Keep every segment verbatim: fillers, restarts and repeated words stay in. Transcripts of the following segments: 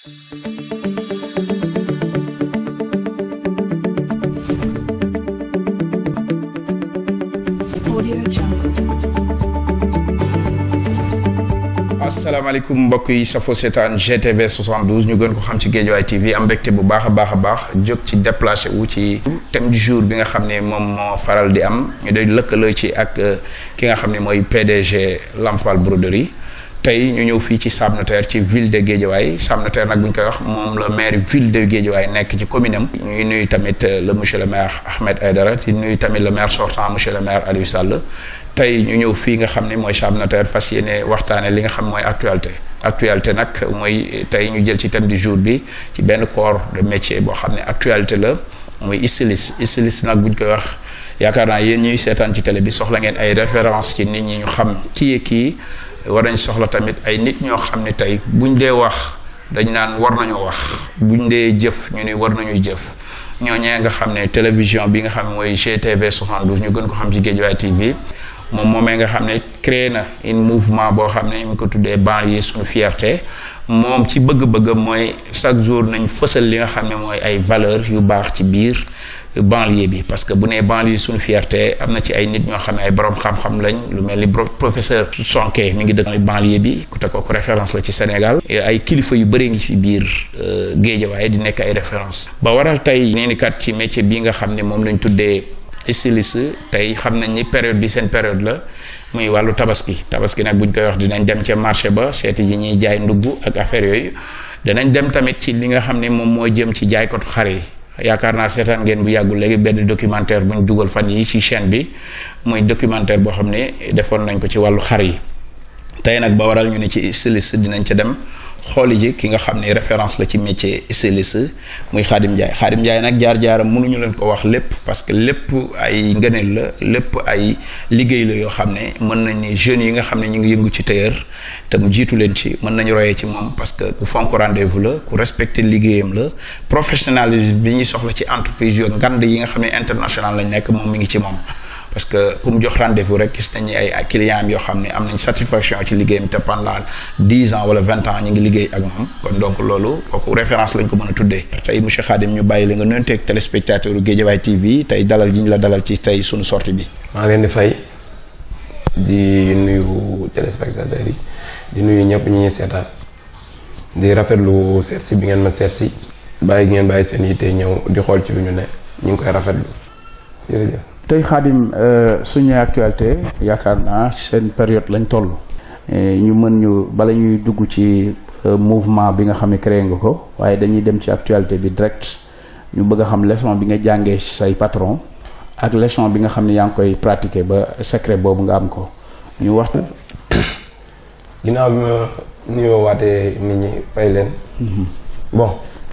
asalaamaaleykum mbokk yi safo seetaan G T V soixante-douze ñu gën ko xam ci Guédiawaye T V am mbégte bu baax a baax a baax jóg ci déplacé wu ci thème du jour bi nga xam ne moom moo faral di am ñu day lëkkaloo ci ak ki nga xam ne mooy P D G Lamfal Broderie tey ñu ñëw fii ci Sam Notaire ci ville de Guédiawaye Sam Notaire nag bu ñu koy wax moom la maire ville de Guédiawaye nekk ci commune am ñuy nuyu tamit le monsieur le maire Ahmed Aïdara di nuyu tamit le maire sortant monsieur le maire Aliou Sall tey ñu ñëw fii nga xam ne mooy Sam Notaire fas yéene waxtaane li nga xam mooy actualité actualité nag mooy tey ñu jël ci thème du jour bi ci benn corps de métier boo xam ne actualité la muy styliste styliste nag bu ñu koy wax yaakaar naa yéen ñuy seetaan ci télé bi soxla ngeen ay référence ci nit ñi ñu xam kii kii war nañ soxla tamit ay nit ñoo xam ne tey buñ dee wax dañ naan war nañoo wax buñ dee jëf ñu ni war nañuy jëf ñooñee nga xam ne télévision bi nga xam ne mooy G T V soixante-douze ñu gën ko xam ci Guédiawaye T V moom moomee nga xam ne créé na un mouvement boo xam ne ñu ko tuddee banlieue suñu fierté moom ci bëgg-bëgg mooy chaque jour nañ fësal li nga xam ne mooy ay valeurs yu baax ci biir banlieue bi parce que bu nee banlieue suñu fierté am na ci ay nit ñoo xam ne ay borom xam-xam lañ lu mel ni professeur Sonké mi ngi dëkk banlieue bi ku te kooku référence la ci Sénégal ay kilifa yu bëri ngi ci biir Guédiawaye di nekk ay référence ba waral tey nee ni kat ci métier bi nga xam ne moom lañ tuddee styliste tey xam nañ ni période bi seen période la muy wàllu tabaski tabaski nag buñ koy wax dinañ dem ca marché ba seeti ji ñuy jaay ndugg ak affaire yooyu danañ dem tamit ci li nga xam ne moom moo jëm ci jaaykatu xar yi yaakaar naa seetaan ngeen bu yàggul léegi benn documentaire bu ñu dugal fan yi ci chaîne bi muy documentaire boo xam ne defoon nañ ko ci wàllu xar yi tey nag ba waral ñu ne ci styliste dinañ ca dem xooli ji ki nga xam ne référence la ci métier styliste muy Khadim Ndiaye Khadim Ndiaye nag jaar-jaaram mënuñu leen ko wax lépp parce que lépp ay ngëneel la lépp ay liggéey la yoo xam ne mën nañ ni jeunes yi nga xam ne ñu ngi yëngu ci tailleur te mu jiitu leen ci mën nañu royee ci moom parce que ku fonk rendez-vous la ku respecté liggéeyam la professionnalisme bi ñuy soxla ci entreprise yoo ngand yi nga xam ne international lañ nekk moom mi ngi ci moom parce que ku mu jox rendez-vous rek gis nañu ay clients am yoo xam ne am nañ satisfaction ci liggéeyam te pendant dix ans wala vingt ans ñu ngi liggéey ak moom kon donc loolu kooku référence lañ ko mën a tuddee. tey monsieur Khadim ñu bàyyi la nga nuyoonteeg téléspectateur u Guédiawaye T V tey dalal ji ñu la dalal ci tey suñu sortie bi. maa ngi leen di fay di nuyu téléspectateurs yi di nuyu ñëpp ñi ñuy seetaan di rafetlu seet si bi ngeen ma seet si bàyyi ngeen bàyyi seen yitte ñëw di xool ci lu ñu ne ñu ngi koy rafetlu jërëjëf. tey Khadim suñu actualité yaakaar naa seen période lañ toll ñu mën ñu bala ñuy dugg ci mouvement bi nga xam ne créé nga ko waaye dañuy dem ci actualité bi direct ñu bëgg a xam leçon bi nga jàngee say patron ak leçon bi nga xam ne yaa ngi koy pratiquer ba secret boobu nga am ko ñu waxtu. ginnaaw bi ma nuyoo waatee nit ñi fay leen. bon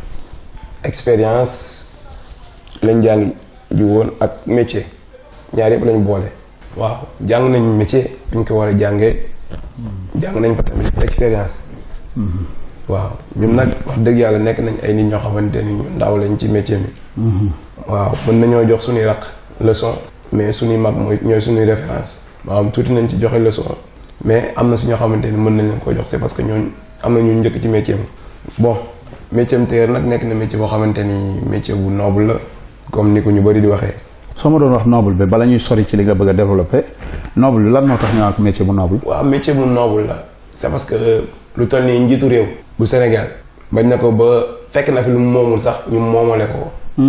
expérience lañ jàng ji woon ak métier. ñaar yëpp lañ boole. waaw jàng nañ métier bi ñu ko war a jàngee. jàng nañ fa tamit expérience. waaw ñun nag wax dëgg yàlla nekk nañ ay nit ñoo xamante ni ñu ndaw lañ ci métier mi. waaw mën nañoo jox suñuy raq leçon. mais suñuy mag mooy ñooy suñuy référence. maanaam tuuti nañ ci joxe leçon. mais am na si ñoo xamante ni mën nañ leen koo jox c'est parce que ñooñu am na ñu njëkk ci métier mi. bon métier mi tailleur nag nekk na métier boo xamante ni métier bu noble la comme ni ko ñu bëri di waxee. soo ma doon wax noble bi bala ñuy sori ci li nga bëgg a développer noble bi lan moo tax ñu naan ko métier bu noble. waaw métier bu noble la c'est parce que lu toll nii njiitu réew bu Sénégal bañ na ko ba fekk na fi lu mu moomul sax ñu moomale ko.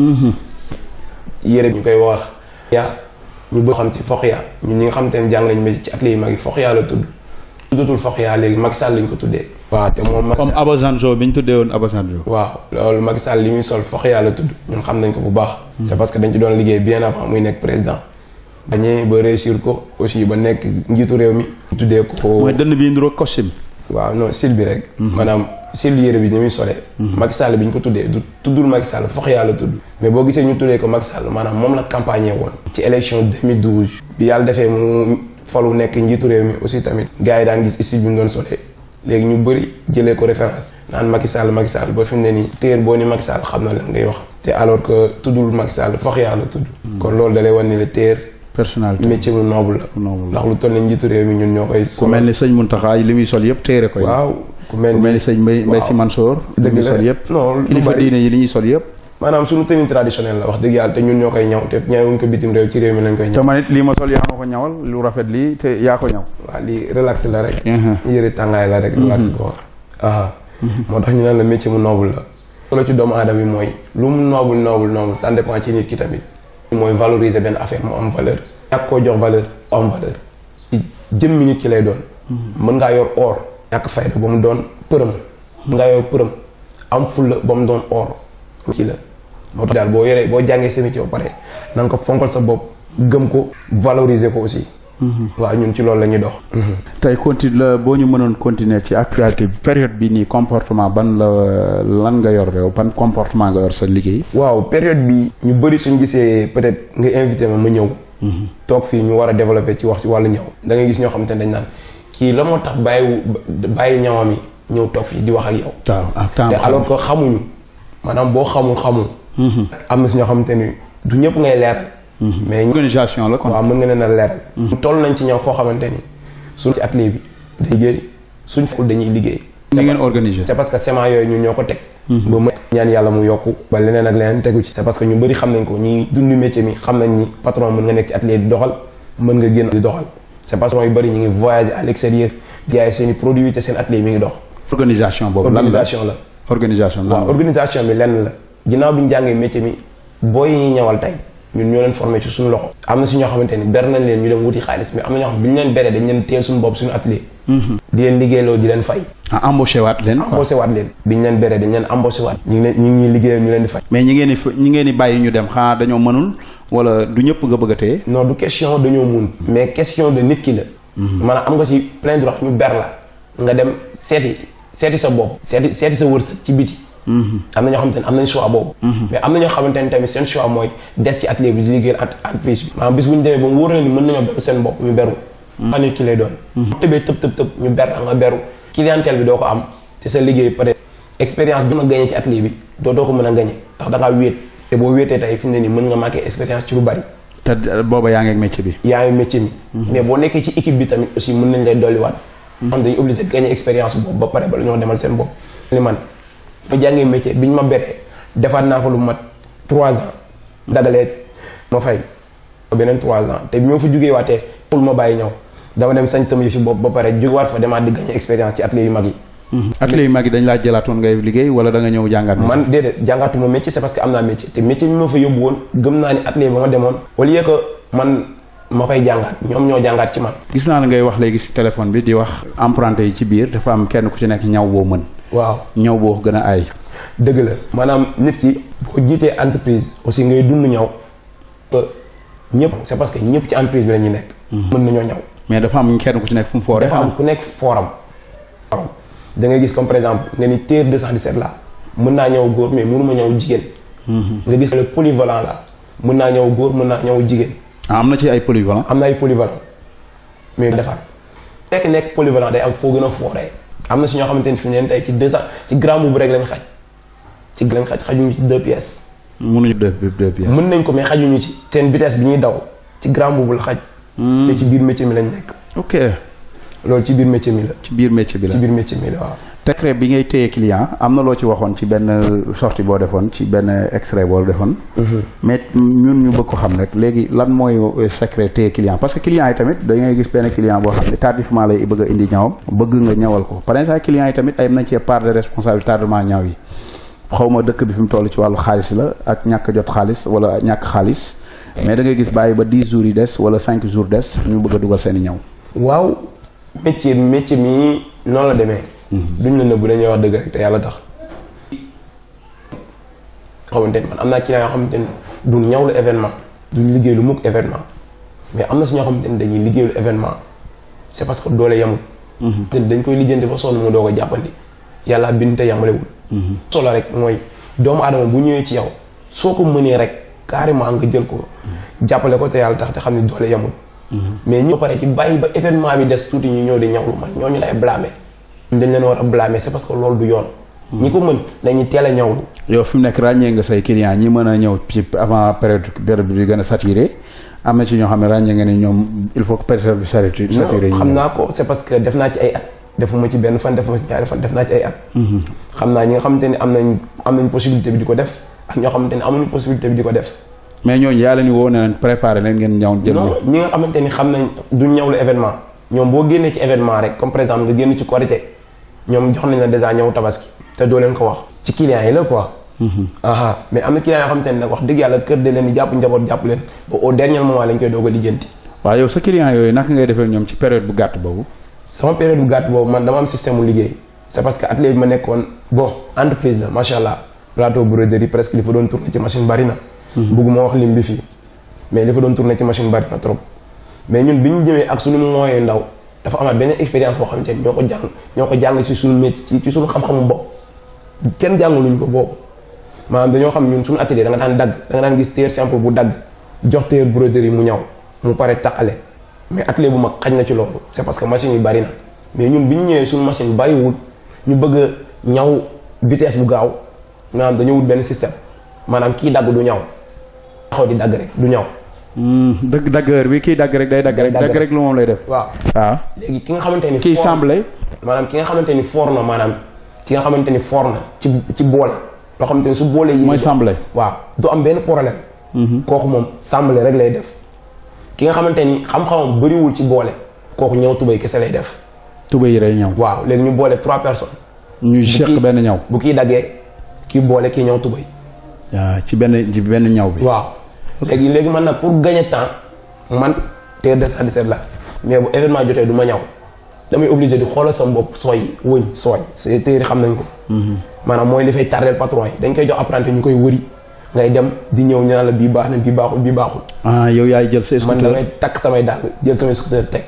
yére ñu koy wax. yaa ñu bëgg xam ci Foxya ñun ñi nga xam te ne jàng nañu métier ci atelier yu mag yi Foxya la tudd. tuddatul Foxya léegi Macky Sall lañ ko tuddee. waaw te moom Macky Sall comme Abasanjo bi ñu tuddee woon Abasanjo. waaw loolu Macky Sall li muy sol Foxya la tudd ñun xam nañ ko bu baax. c'est parce que dañ ci doon liggéey bien avant muy nekk président. dañee ba réussir ko aussi ba nekk njiitu réew mi. tuddee ko mooy dënn bi induroo costume. waaw non style bi rek. maanaam style yére bi ni muy solee. Macky Sall bi ñu ko tuddee du tuddul Macky Sall Foxya la tudd. mais boo gisee ñu tuddee ko Macky Sall maanaam moom la campagne woon. ci élection deux mille douze. bi yàlla defee mu falu nekk njiitu réew mi aussi tamit. gars yi daan gis style bi mu doon solee. léegi ñu bëri jëlee ko référence naan Macky Sall Macky Sall ba fi mu ne nii téer boo ni Macky Sall xam na leen ngay wax te alors que tuddul Macky Sall Foxya la tudd. kon loolu da lay wan ni le téer personnalité métier bu noble la. ndax lu toll ni njiitu réew mi ñun ñoo koy. ku mel ni sëñ Mountakha li muy sol yëpp téere koy. waaw ku mel ni sëñ Mbay Mbay Si Mansour. dëgg la sol yëpp. non kilifa diine yi li ñuy sol yëpp. maanaam suñu tenue traditionnelle la wax dëgg yàlla te ñun ñoo koy ñaw te ñaawuñ ko bitim réew ci réew mi lañ koy ñaw. te man it lii ma sol yaa ma ko ñawal lu rafet lii te yaa ko ñaw. waaw lii relax la rek. yëre tàngaay la rek. relax ko ah. moo tax ñu naan la métier mu noble la. solo ci doomu aadama yi mooy lu mu noble noble noble ça dépend ci nit ki tamit. mooy valoriser benn affaire mu am valeur. ñàkk koo jox valeur mu am valeur. ci jëmmi nit ki lay doon. mën ngaa yor or. ñàkk fayda ba mu doon përëm. mën ngaa yor përëm am fulla ba mu doon or. ci la moo tax daal boo yoree boo jàngee sa métier ba pare na nga ko fonkal sa bopp gëm ko valoriser ko aussi. waaw ñun ci loolu la ñuy dox. tey continue la boo ñu mënoon continuer ci actualité bi période bi nii comportement ban la lan nga yor réew ban comportement nga yor sa liggéey. waaw période bi ñu bëri suñu gisee peut-être nga invité ma ma ñëw. toog fii ñu war a développer ci wax ci wàllu ñaw. da ngay gis ñoo xamante ne dañ naan kii la moo tax bàyyiwu bàyyi ñawam yi ñëw toog fii di wax ak yow. te alors que xamuñu maanaam boo xamul xamul. am na si ñoo xamante ni du ñëpp ngay leeral. mais organisation la kon. waaw mën nga leen a leeral. toll nañ ci ñëw foo xamante ni suñ ci atelier bi day liggéey suñ fekkul dañuy liggéey. ni ngeen organiser. c'est parce que semence yooyu ñun ñoo ko teg. ba mën ñaan yàlla mu yokku ba leneen ak leneen tegu ci. c'est parce que ñu bëri xam nañ ko ñi dund métier mi xam nañ ni patron mën nga nekk ci atelier di doxal mën nga génn di doxal. c'est patron yu bëri ñu ngi voyager à l'extérieur di jaay seen i produits te seen atelier mi ngi dox. organisation boobu organisation la. organisation la waaw organisation bi lenn la. ginnaaw bi ñu jàngee métier mi booy yi ñuy ñawal tey ñun ñoo leen formé ci suñu loxo. am na si ñoo xamante ni ber nañ leen ñu dem wuti xaalis mais am na ñoo xam bi ñu leen beree dañ leen teel suñu bopp suñu atelier. di leen liggéeyloo di leen fay. ah embauché waat leen. embauché waat leen. bi ñu leen beree dañ leen embauché waat. ñu ngi leen ñu ngi liggéeyal ñu leen di fay. mais ñi ngeen di ñi ngeen di bàyyi ñu dem xanaa dañoo mënul wala du ñëpp nga bëgg a téye. non du question dañoo mun. mais question de nit ki la. maanaam am nga ci plein droit ñu ber la nga dem seeti seeti sa bopp. seeti seeti sa wërsëg ci biti. am na ñoo xamante ne am nañ choix boobu. mais am na ñoo xamante ne tamit seen choix mooy des ci atelier bi di liggéeyal entreprise bi. maanaam bis bu ñu demee ba mu wóor na ni mën nañoo beru seen bopp ñu beru. xam nit ki lay doon. bu tëbee tëb tëb tëb ñu ber nga beru. clientèle bi doo ko am te sa liggéey peut-être expérience bi nga gagné ci atelier bi doo doo ko mën a gagné ndax da ngaa wéet te boo wéetee tey fi mu ne nii mën nga manqué expérience ci lu bari. te booba yaa ngi ak métier bi. yaa ngi métier mi. mais boo nekkee ci équipe bi tamit aussi mën nañ lay dolliwaat. xam dañuy obligé gagné expérience boobu ba pare ba la ñoo demal seen bopp. li man ma jàngee métier bi ñu ma beree defaat naa ko lu mat trois ans dagalee ma fay beneen trois ans te bi ma fa jugee waatee pour ma bàyyi ñëw dama dem sañ sama yëf bopp ba pare jugewaat fa demaat di gagné expérience ci atelier yu mag yi. atelier yu mag yi dañ laa jëlaatoon ngay liggéey wala da nga ñëw jàngaat. man déedéet jàngaatuma métier c'est parce que am naa métier te métier bi ma fa yóbbu woon gëm naa ni atelier ba ma demoon au lieu que man ma fay jàngaat ñoom ñoo jàngaat ci man. gis naa la ngay wax léegi si téléphone bi di wax emprunté yi ci biir dafa am kenn ku ci nekk ñaw boo mën. waaw ñaw boo gën a aay. dëgg la maanaam nit ki boo jiitee entreprise aussi ngay dund ñaw ñëpp c'est parce que ñëpp ci entreprise bi la ñuy nekk. mën nañoo ñaw. mais dafa am kenn ku ci nekk fu mu fooree. dafa am ku nekk fooram. da ngay gis comme par exemple nga ni T R deux cent dix-sept la mën naa ñëw góor mais mënuma ñëw jigéen. nga gis le polyvalent la mën naa ñëw góor mën naa ñëw jigéen. ah am na ci ay polyvalent. am na ay polyvalent mais defar nekk nekk polyvalent day am foo gën a fooree. am na si ñoo xamante ni fi mu ne tey ci deux cent ci grand boubou rek lañ xaj ci lañ xaj xajuñu ci deux pièces. mënuñu deux deux pièces. mën nañ ko mais xajuñu ci. seen vitesse bi ñuy daw ci grand boubou la xaj. te ci biir métier mi lañ nekk. ok loolu ci biir métier mi la. ci biir métier bi la ci biir métier mi la waaw. secret bi ngay téye client am na loo ci waxoon ci benn sortie boo defoon ci benn extrait boo defoon. mais ñun ñu bëgg ko xam rek léegi lan mooy secret téye client parce que client yi tamit da ngay gis benn client boo xam ne tardivement lay bëgg a indi ñawam bëgg nga ñawal ko par exemple client yi tamit ay nañ cee part de responsabilité tardement ñaw yi xaw ma dëkk bi fi mu toll ci wàllu xaalis la ak ñàkk jot xaalis wala ñàkk xaalis mais da ngay gis bàyyi ba dix jours yi des wala cinq jours des ñu bëgg a dugal seen i ñaw. waaw métier métier mi noonu la demee. duñ la nëbbu dañuy wax dëgg rek te yàlla tax. xamante ni man am naa client yoo xamante ni duñ ñawlu événement duñ liggéey lu mukk événement mais am na si ñoo xamante ni dañuy liggéeylu événement c'est parce que doole yamul. te dañ koy lijjanti ba sonn mu doo ko jàppandi yàlla bind te yamalewul. solo rek mooy doomu aadama bu ñëwee ci yow soo ko mënee rek carrément nga jël ko jàppale ko te yàlla tax te xam ne doole yamul. mais ñoo pare ci bàyyi ba événement bi des tuuti ñu ñëw di ñawlu man ñooñu lay blâmer. dañ leen war a blâmer c'est parce que loolu du yoon. ñi ko mën dañuy teel a ñawlu. yow fi mu nekk ràññee nga say clients ñi mën a ñëw ci avant période période bi gën a saturé am na ci ñoo xam ne ràññee nga ne ñoom il faut que période bi saturé. xam naa ko c'est parce que def naa ci ay at defuma ci benn fan defuma ci ñaari fan def naa ci ay at. xam naa ñi nga xamante ni am nañ am nañ possibilité bi di ko def ak ñoo xamante ni amuñu possibilité bi di ko def. mais ñooñu yaa leen woo ne leen préparé leen ngeen ñaw jël. non ñi nga xamante ni xam nañ duñ ñawlu événement ñoom boo génnee ci événement rek comme par exemple nga génn ci Korité ñoom jox nañ la déjà ñëw tabaski te doo leen ko wax ci clients yi la quoi. aha mais am na clients yoo xamante ni nag wax dëgg yàlla kër de leen di jàpp njaboot jàpp leen ba au dernier moment lañ koy doog a lijjanti. waaw yow sa clients yooyu naka ngay defee ñoom ci période bu gàtt boobu. sama période bu gàtt boobu man dama am système mu liggéey c'est parce que atelier bi ma nekkoon bon entreprise la macha allah plateau broderie presque li fa doon tourner ci machine bari na. bëgguma wax lim bi fii mais li fa doon tourner ci machine bari na trop mais ñun bi ñu ñëwee ak suñu moyen ndaw dafa amaat beneen expérience boo xamante ni ñoo ko jàng ñoo ko jàng ci suñu métier ci suñu xam-xamu bopp kenn jàngaluñ ko boobu maanaam dañoo xam ñun suñu atelier da nga daan dagg da nga daan gis tailleur simple bu dagg jox tailleur broderie mu ñaw mu pare taqale mais atelier bu mag xañ na ci loolu c'est parce que machine yi bari na mais ñun bi ñu ñëwee suñu machine bariwul ñu bëgg a ñaw vitesse bu gaaw maanaam dañoo wut benn système maanaam kii dagg du ñaw taxaw di dagg rek du ñaw. dëgg daggeur bi kii dagg rek day dagg rek dagg rek lu moom lay def. waaw waaw léegi ki nga xamante ni. kii semblé. maanaam ki nga xamante ni foor na maanaam ki nga xamante ni foor na ci ci boole. loo xamante ni su boole yi. mooy semblé. waaw du am benn problème. kooku moom semblé rek lay def. ki nga xamante ni xam-xamam bëriwul ci boole kooku ñëw tubay kese lay def. tubay yi lay ñëw. waaw léegi ñu boole trois personnes. ñu seq benn ñaw. bu kii daggee kii boole kii ñëw tubay. waaw ci benn ci benn ñaw bi. waaw léegi léegi man nag pour gagner temps man tailleur deux cent dix-sept la mais bu événement jotee du ma ñaw damay obligé di xoolal sama bopp sooy wëñ sooy c'est tailleur yi xam nañ ko. maanaam mooy li fay tardel patron yi dañ koy jox apprenti ñu koy wëri ngay dem di ñëw ñu naan la bii baax na bii baaxul bii baaxul. ah yow yaay jël sa scooter man damay takk samay dàll jël samay scooter teg.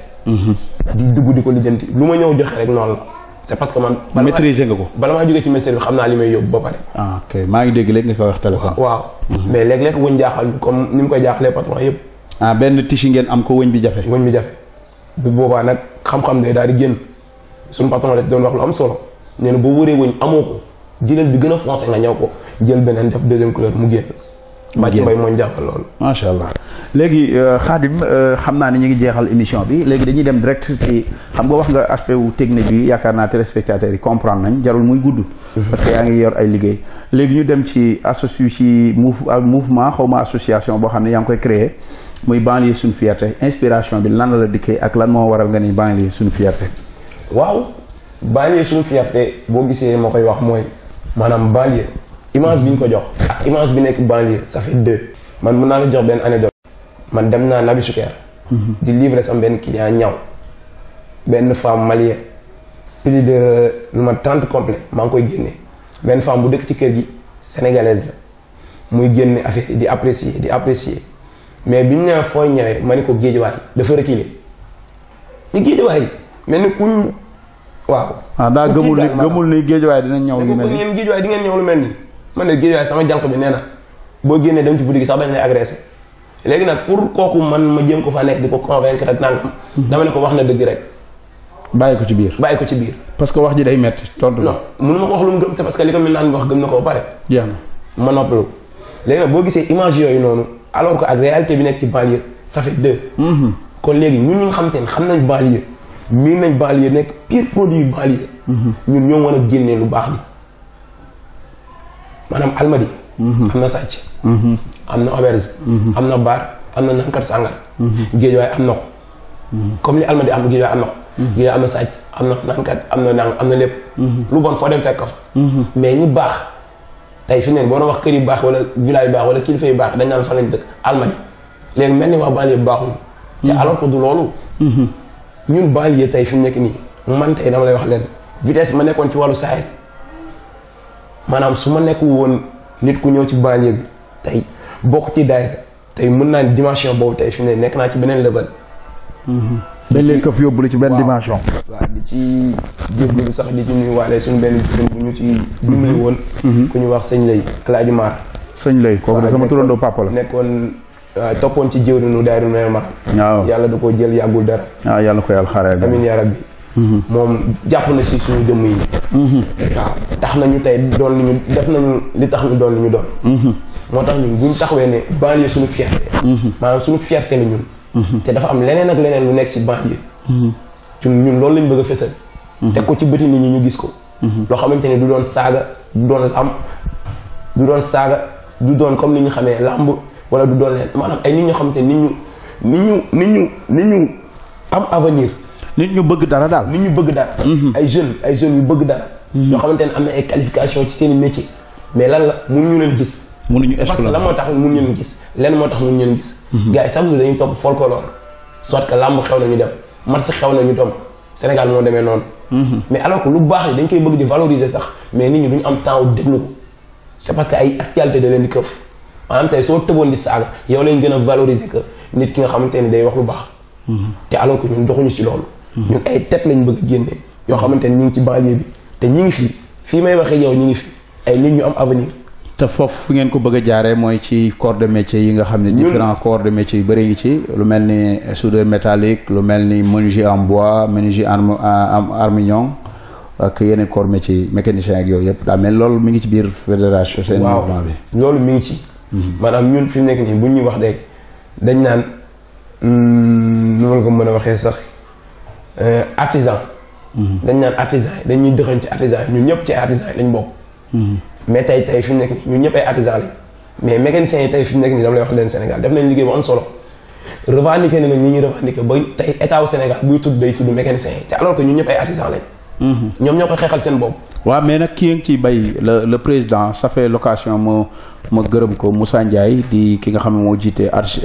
di dugg di ko lijjanti lu ma ñëw joxe rek noonu la. c'est parce que man. maîtriser nga ko. bala maa jógee ci métier bi xam naa li may yóbbu ba pare. ah ok maa ngi dégg léegi nga koy wax téléphone. waaw mais léeg-léeg wëñ jaaxal comme ni mu koy jaaxalee patron yëpp. ah benn tissu ngeen am ko wëñ bi jafe. wëñ bi jafe bu boobaa nag xam-xam day daal di génn suñu patron la doon wax lu am solo nee na boo wëree wëñ amoo ko jëlal bi gën a foncé nga ñaw ko jël beneen def deuxième couleur mu génn. mu génn mbay moo ñu jàngal loolu. macha allah léegi Khadim xam naa ne ñu ngi jeexal émission bi léegi dañuy dem direct ci xam nga wax nga aspect wu technique bi yaakaar naa téléspectateurs yi comprendre nañ jarul muy gudd. parce que yaa ngi yor ay liggéey. léegi ñu dem ci associ ci mouvement xaw ma association boo xam ne yaa ngi koy créer muy banlieue suñu fierté inspiration bi lan la la dikkee ak lan moo waral nga ni banlieue suñu fierté. waaw banlieue suñu fierté boo gisee moo koy wax mooy maanaam banlieue image bi ñu ko jox ak image bi nekk banlieue ça fait deux. man mën naa la jox benn anecdote man dem naa Nabi Choucair di livrer sam benn client ñaw benn femme malienne plus de lu ma trente complet maa ngi koy génne benn femme bu dëkk ci kër gi sénégalaise la muy génne affaire di apprécier di apprécier mais bi ñu nee fooy ñëwee ma ne ko géejuwaay dafa reculer ñu géejuwaay mel ni kuñ waaw. ah daa gëmul ni gëmul ni géejuwaay dinañ ñëw lu mel nii géejuwaay di ngeen ñëw lu mel nii man de géejuwaay sama jànq bi nee na boo génnee dem ci boutique sax dañ lay agressé léegi nag pour kooku man ma jéem ko fa nekk di ko convaincre ak nangam. dama ne ko wax na dëgg rek. bàyyi ko ci biir. bàyyi ko ci biir. parce que wax ji day metti tontu non mënu ma ko wax lu mu gëm c'est parce que li ko mel naan wax gëm na ko ba pare. jeex na ma noppalu léegi nag boo gisee image yooyu noonu alors que ak réalité bi nekk ci banlieue ça fait deux. kon léegi ñun ñi nga xamante ne xam nañ banlieue miin nañ banlieue nekk pire produit banlieue. ñun ñoo war a génnee lu baax li maanaam almadi. am na sàcc. am na auberge. am na bar am na nankat sàngar. géejuwaay am na ko. comme li almadi am géejuwaay am na ko. géejuwaay am na sàcc am na nankat am na nang am na lépp. lu bon foo dem fekk fa. mais ñi baax tey fi neen boo doon wax kër yu baax wala villa yu baax wala kilifa yu baax dañ naan fan lañ dëkk almadi léegi mel ni wax banlieue bu baaxul. te alors que du loolu. ñun banlieue tey fi mu nekk nii man tey dama lay wax leen vitesse ma nekkoon ci wàllu saay maanaam su ma nekkul woon nit ku ñëw ci banlieue bi tey bokk ci daayira tey mën naa dimension boobu tey fi mu ne nekk naa ci beneen level. dañ leen ko fi yóbbu ci benn dimension. waaw di ci jéggalu sax di ci nuyuwaale suñu benn jigéen bu ñu ci dimbali woon. ku ñu wax sëñ lay Alaaji Maar. sëñ lay kooku de sama turandoo papa la. nekkoon toppoon ci jëwriñu daayira Neema. waaw yàlla da koo jël yàggul dara. waaw yàlla ko yàlla xaaree. amiin yaa rabbi. moom jàpp na si suñu jëmm yi. waaw tax nañu tey doon li ñu def nañu li tax ñu doon li ñu doon. moo tax ñun buñ taxawee ne banlieue suñu fierté. maanaam suñu fierté la ñun. te dafa am leneen ak leneen lu nekk ci banlieue. ñun ñun loolu lañ bëgg a fësal. teg ko ci bëti nit ñi ñu gis ko. loo xamante ni du doon saaga du doon lamb du doon saaga du doon comme ni ñu xamee lamb wala du doon leen maanaam ay nit ñoo xamante ni nit ñu nit ñu nit ñu nit ñu am avenir. nit ñu bëgg dara daal. nit ñu bëgg dara. ay jeunes ay jeunes yu bëgg dara. yoo xamante ne am na ay qualification ci seen i métier mais lan la mënuñu leen gis. mënuñu exploiter parce que lan moo tax mënuñu leen gis lenn moo tax mënuñu leen gis. gars yi sax dañuy topp folklore soit que lamb xew na ñu dem match xew na ñu dem Sénégal moo demee noonu. mais alors que lu baax yi dañ koy bëgg di valoriser sax mais nit ñi duñu am temps wu déglu ko c'est parce que ay actualité da leen di këf maanaam tey soo tëboon di saaga yow lañ gën a valoriser que nit ki nga xamante ni day wax lu baax. te alors que ñun doxuñu ci loolu. ñun ay tête lañ bëgg a génne yoo xamante ni ñu ngi ci banlieue bi te ñi ngi fi fii may waxee yow ñi ngi fi ay nit ñu am avenir. te foofu fu ngeen ko bëgg a jaaree mooy ci corps de métier yi nga xam ne différents corps de métier yu bëri ngi ci lu mel ni soudeur métallique lu mel ni menuisier en bois menuisier en armignon ak yeneen corps métier yi mécanicien ak yooyu yëpp daa mel loolu mi ngi ci biir fédération seen mouvement bi loolu mi ngi ci maanaam ñun fi mu nekk nii bu ñuy wax de dañ naan nu ma ko mën a waxee sax artisan dañ naan artisan yi dañuy dëxañ ci artisan yi ñun ñëpp ci artisan yi lañ bokk mais tey tey fi mu nekk nii ñun ñëpp ay artisan lañ mais mécaniciens yi tey fi mu nekk nii dama lay wax leen Sénégal def nañ liggéey bu am solo revendiqué ne nag ñi ñuy revendiqué ba tey état wu Sénégal buy tudd day tudd mécaniciens yi te alors que ñun ñëpp ay artisan lañ ñoom ñoo ko xeexal seen bopp waaw mais nag kii ngi ciy bay le le président ça fait l'occasion ma ma gërëm ko Moussa Ndiaye di ki nga xam ne moo jiite arch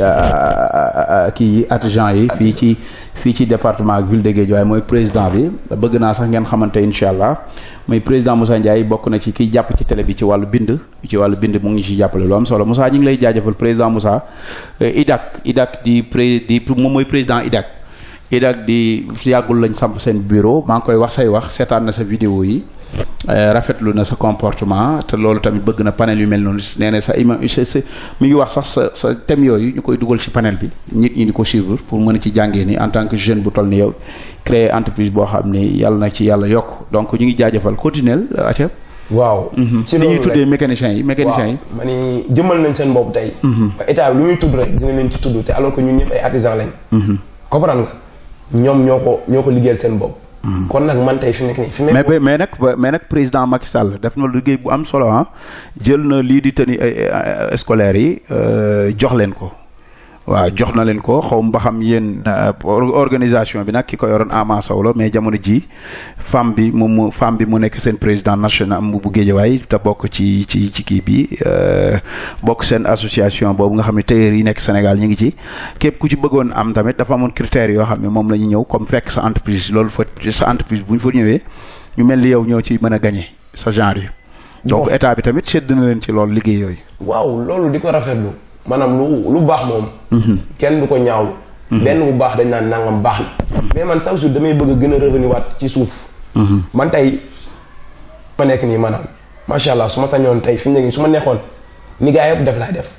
kii yi artisan yi fii ci fii ci département ak ville de Guédiawaye mooy président bi bëgg naa sax ngeen xamante incha allah mooy président Moussa Ndiaye bokk na ci kiy jàpp ci télé bi ci wàllu bind ci wàllu bind mu ngi ci jàppale lu am solo Moussa ñu ngi lay jaajëfal président Moussa I D A C I D A C di pré di moom mooy président I D A C I D A C di yàggul lañ samp seen bureau maa ngi koy wax say wax seetaan na sa vidéo yi rafetlu na sa comportement te loolu tamit bëgg na panel yu mel noonu nee na sa ima mi ngi wax sax sa sa thème yooyu ñu koy dugal ci panel bi nit ñi di ko suivre pour mën a ci jàngee ni en tant que jeune bu toll ni yow créer entreprise boo xam ni yàlla na ci yàlla yokk donc ñu ngi jaajëfal continuel aca waaw ci li ñuy tuddee mécaniciens yi mécaniciens yi ma ni jëmal nañ seen bopp tey ba état bi lu muy tudd rek dina leen ci tudd te alors que ñun ñëpp ay artisan lañ comprendre nga ñoom ñoo ko ñoo ko liggéeyal seen bopp kon nag man tey fi nekk nii fi mais mais nag mais nag président Macky Sall def na liggéey bu am solo ah jël na lii di tenue scolaire yi jox leen ko waaw jox na leen ko xaw ma ba xam yéen organisation bi nag ki ko yoroon Ama Sow la mais jamono ji femme bi moom mu femme bi mu nekk seen président national bu Guédiawaye te bokk ci ci ci kii bi bokk seen association boobu nga xam ne tailleur yi nekk Sénégal ñu ngi ci képp ku ci bëggoon am tamit dafa amoon critères yoo xam ne moom la ñu ñëw comme fekk sa entreprise loolu fa sa entreprise bu ñu fa ñëwee ñu mel ni yow ñoo ci mën a gagné sa genre yi donc état bi tamit sedd na leen ci loolu liggéey yooyu. waaw loolu di ko rafetlu. maanaam lu lu baax moom. kenn du ko ñaawlu. benn bu baax dañ naan nangam baax na. mais man chaque jour damay bëgg a gën a revenir waat ci suuf. man tey ma nekk nii maanaam macha allah su ma sañoon tey fi mu nekk nii su ma neexoon ni gaa yëpp def laay def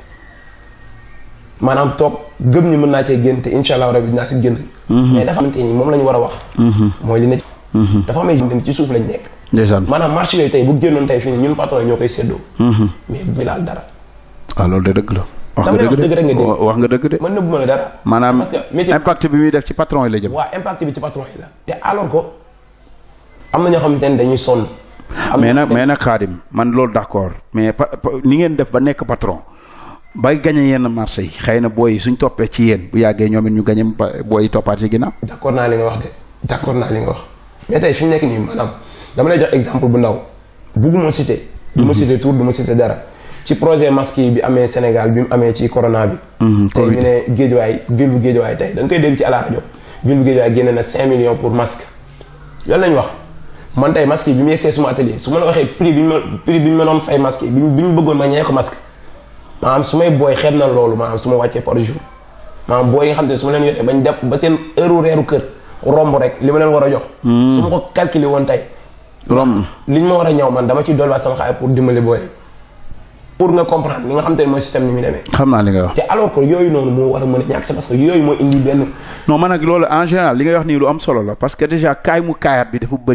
maanaam toog gëm ñi mën naa cee génn te incha allah rabi dinaa si génn. mais dafa xamante ni moom la ñu war a wax. mooy li ne. dafa am ay ci suuf lañ nekk. ndeysaan maanaam marché yooyu tey bu génnoon tey fii nii ñun patron yi ñoo koy séddoo. mais du laal dara. waaw loolu de dëgg la. wax nga dëgg de rek nga dégg wax nga dëgg de. mën na bu ma la dara. maanaam impact bi muy def ci patron yi la jëm. waaw impact bi ci patron yi la. te alors que am na ñoo xamante ne dañuy sonn. mais nag mais nag Khadim man loolu d'accord mais ni ngeen def ba nekk patron bay gagné yenn marché yi xëy na booy yi suñ toppee ci yéen bu yàggee ñoom it ñu gagné booy yi toppaat ci ginnaaw. d'accord naa li nga wax de d'accord naa li nga wax mais tey fi mu nekk nii maanaam dama lay jox exemple bu ndaw bugguma citer. du ma citer tour du ma citer dara. ci projet masque yi bi amee Sénégal bi mu amee ci corona bi. tey ñu ne Guédiawaye ville bu Guédiawaye tey da nga koy dégg ci à la rajo ville bu Guédiawaye génne na cinq millions pour masque loolu lañ wax man tey masque yi bi mu yegsee suma atelier su ma la waxee prix bi ñu ma prix bi ñu ma doon fay masque yi bi ñu bëggoon ma ñee ko masque maanaam su may booy xeeb na loolu maanaam su ma wàccee par jour maanaam booy yi nga xam te ne su ma leen yoree bañ def ba seen heure reeru kër romb rek li ma leen war a jox. su ma ko calculer woon tey. romb li ñu ma war a ñëw man dama ciy dolliwaat sama xaalis pour dimbali booy pour nga comprendre li nga xam te ne mooy système ni muy demee. xam naa li nga wax. te alors que yooyu noonu moo war a mën a ñàkk c'est parce que yooyu moo indi benn. non man nag loolu en général li ngay wax nii lu am solo la parce que déjà kaay mu kaayaat bi dafa bëri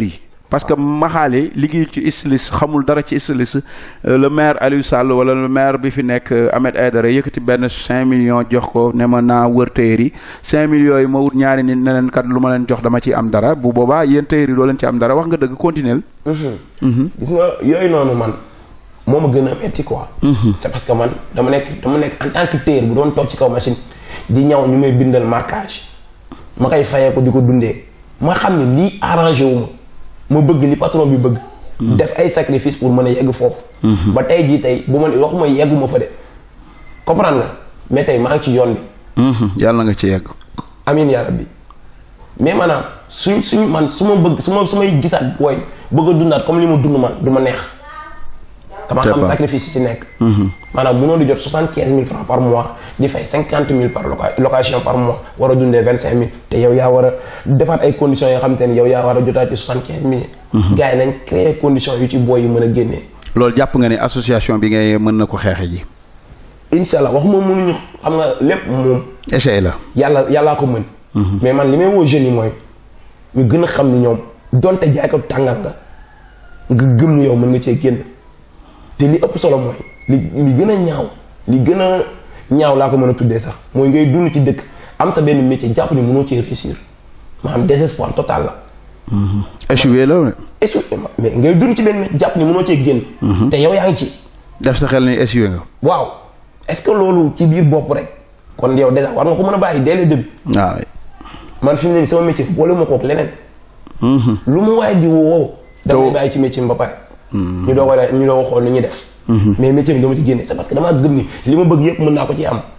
parce que Maxaali liggéeyul ci styliste xamul dara ci styliste le maire Aliou Sall wala le maire bi fi nekk Ahmed Aïdara yëkkati benn cinq millions jox ko ne ma naa wër tailleur yi cinq millions yi ma wut ñaari nit ne leen kat lu ma leen jox dama ci am dara bu boobaa yéen tailleur yi doo leen ci am dara wax nga dëgg continuer. gis nga yooyu noonu man moo ma gën a metti quoi. c'est parce que man dama nekk dama nekk en tant que tailleur bu doon toog ci kaw machine di ñaw ñu may bindal marquage ma koy fayee ko di ko dundee ma xam ne lii arrangé wu ma ma bëgg li patron bi bëgg. def ay sacrifice pour mën a yegg foofu. ba tey jii tey bu ma waxuma yeggu ma fa de comprendre nga mais tey maa ngi ci yoon bi. yàlla nga ci yegg. amiin yaa rabbi mais maanaam suñ suñ man su ma bëgg su ma su may gisaat booy bëgg a dundaat comme li ma dund man du ma neex. dama xam sacrifice yi si nekk. maanaam mënoo di jot soixante quinze mille francs par mois di fay cinquante mille par location par mois war a dundee vingt cinq mille te yow yaa war a defaat ay conditions yoo xam te ne yow yaa war a jotaat ci soixante quinze mille. gars yi nañ créer conditions yu ci booy yi mën a génnee. loolu jàpp nga ne association bi ngay mën na ko xeexe ji. incha allah wax moom mënuñu xam nga lépp moom. essai la. yàlla yàllaa ko mën. mais man li may woo jeunes yi mooy ñu gën a xam ni ñoom donte jaay ko tàngal nga nga gëm ni yow mën nga cee génn. te li ëpp solo mooy li li gën a ñaaw li gën a ñaaw laa ko mën a tuddee sax mooy ngay dund ci dëkk am sa benn métier jàpp ni mënoo cee réussir maanaam désespoir total la. échoué la. échoué mais ngay dund ci benn métier jàpp ni mënoo cee génn. te yow yaa ngi ci. def sa xel ni échoué nga. waaw est-ce que loolu ci biir bopp rek kon yow déjà war nga ko mën a bàyyi dès le début. waaw. man fi mu ne nii sama métier boole ma kook leneen. lu mu waaye di woo. damay bàyyi ci métier ba pare. ñu doog a ñu doog a xool ni ñuy def. mais métier bi dama ci génne c'est parce que damaa gëm ni li ma bëgg yëpp mën naa ko ci am.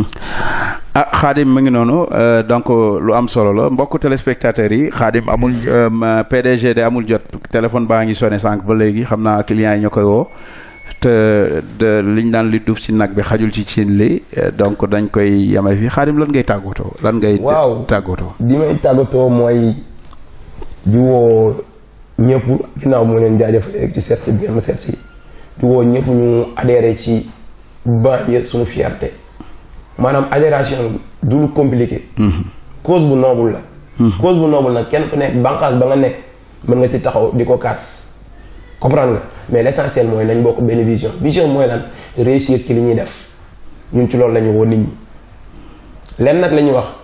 ah Khadim mu ngi noonu donc lu am solo la mbokku téléspectateurs yi Khadim amul P D G de amul jot téléphone baa ngi sonné sànq ba léegi xam naa clients yi ñoo koy woo te de liñ daan li duuf ci nag bi xajul ci cin li donc dañ koy yemale fii Khadim lan ngay tàggatoo. lan ngay tàggatoo. li may tàggatoo mooy di woo. ñëpp ginnaaw moo leen jaajëfal ci seet si bi ngeen ma seet si di woo ñëpp ñu adhéré ci banlieue suñu fierté maanaam adhération du lu compliqué. cause bu noble la. cause bu noble nag kenn ku nekk bànqaas ba nga nekk mën nga ci taxaw di ko kaas comprendre nga mais l'essentiel mooy nañ bokk benn vision vision mooy lan réussir ci li ñuy def ñun ci loolu la ñu woo nit ñi lenn nag la ñuy wax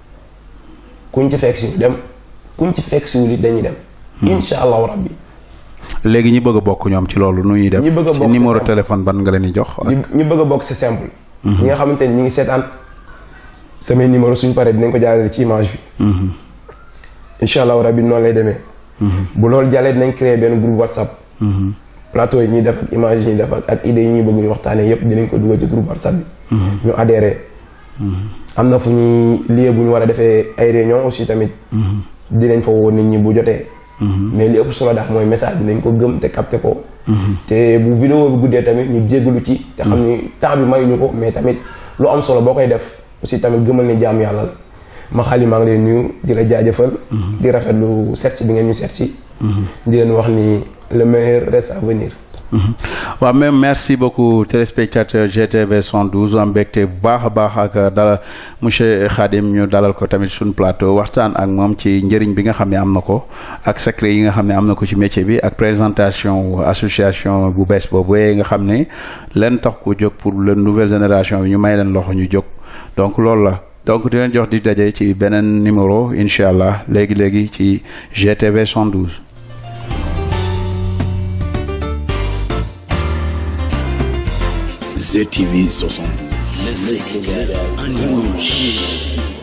kuñ ci fekk si dem kuñ ci fekk si wul dañuy dem. incha allahu rabbi. léegi ñi bëgg a bokk ñoom ci loolu nu ñuy def. ñi bëgg a bokk ci numéro téléphone ban nga leen di jox. ñi bëgg a bokk c'est simple. ñi nga xamante ni ñi ngi seetaan samay numéro suñ paree dinañ ko jaarale ci image bi. incha allahu rabbi noonu lay demee. bu loolu jàllee dinañ créer benn groupe WhatsApp. plateau yi ñuy def ak image yi ñuy def ak idées yi ñuy bëgg ñu waxtaanee yépp dinañ ko dugal ci groupe WhatsApp bi. ñu adhéré. am na fu ñuy lieu bu ñu war a defee ay réunion aussi tamit. dinañ fa woo nit ñi bu jotee. mais li ëpp solo daal mooy message bi nañ ko gëm te capté ko. te bu vidéo bi guddee tamit ñu jéggalu ci. te xam ni temps bi mayuñu ko mais tamit lu am solo boo koy def aussi tamit gëmal ni jaamu yàlla la Maxaali maa ngi leen nuyu di la jaajëfal. di rafetlu seet si bi ngeen ñu seet si. di leen wax ni le meilleur reste à venir. waaw même merci beaucoup téléspectateur G T V cent douze am mbégte bu baax a baax ak dala monsieur Khadim ñu dalal ko tamit suñu plateau waxtaan ak moom ci njëriñ bi nga xam ne am na ko ak secret yi nga xam ne am na ko ci métier bi ak présentation association bu bees boobu nga xam ne leen tax ko jóg pour la nouvelle génération bi ñu may leen loxo ñu jóg donc loolu la donc di leen jox di daje ci beneen numéro incha allah léegi léegi ci G T V cent douze. G T V soixante-douze. Le Sénégal en image.